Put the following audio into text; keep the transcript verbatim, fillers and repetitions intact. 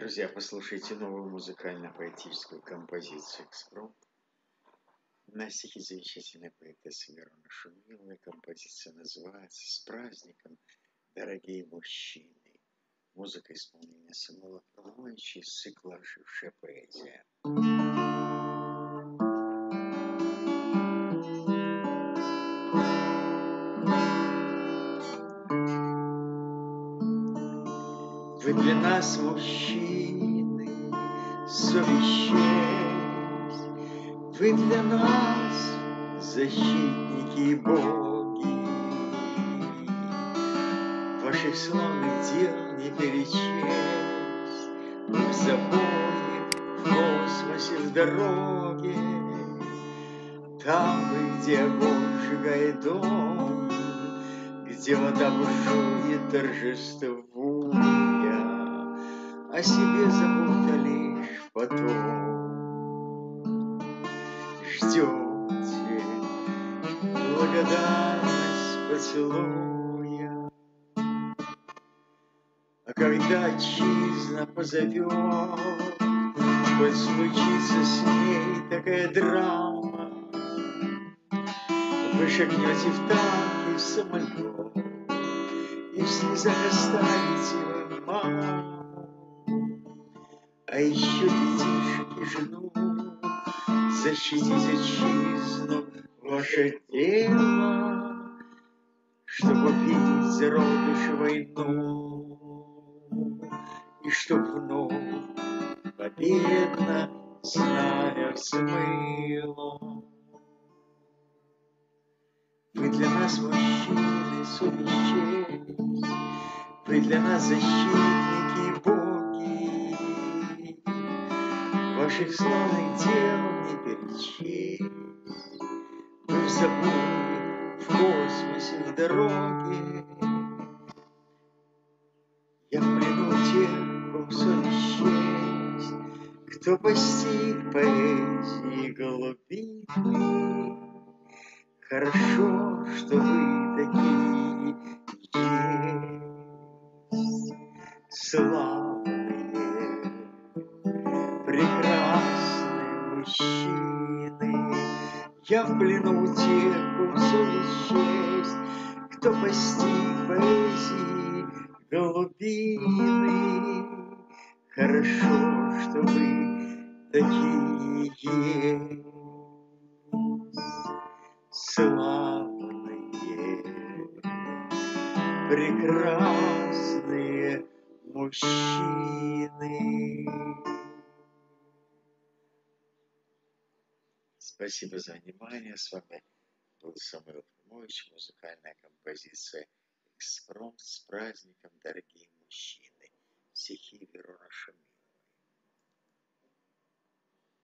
Друзья, послушайте новую музыкально-поэтическую композицию «Экспромт» на стихи замечательной поэтессы Вероны Шумиловой. Композиция называется «С праздником, дорогие мужчины». Музыка исполнения Самуила Фроловича из цикла «Ожившая поэзия». Вы для нас, мужчины, совесть честь, вы для нас защитники и боги. Ваших славных дел не перечесть, в забое, в космосе, в дороге. Там вы, где огонь сжигает дом, где вода бушует, торжествуя, о себе забота лишь потом. Ждете благодарность поцелуя, а когда отчизна позовет, коль случится с ней такая драма, вы шагнете в танк и в самолет, и в слезах оставите вы маму. А еще детишек и жену, защитить отчизну, ваше тело, чтоб убить зародыш войну, и чтоб вновь победно знамя взмыло. Вы для нас, мужчины, совесть честь, вы для нас защитники и боги. Ваших славных дел не перечесть, вы в забое, в космосе, в дороге. Я в плену тех, ком совесть честь, кто постиг поэзии глубины. Хорошо, что вы такие есть, славные, прекрасные мужчины. Я в плену тех, ком совесть честь, кто постиг поэзии глубины. Хорошо, что вы такие есть, славные, прекрасные мужчины. Спасибо за внимание. С вами был Самуил Фролович. Музыкальная композиция «Экспромт» с праздником, дорогие мужчины. Стихи Вероны Шумиловой.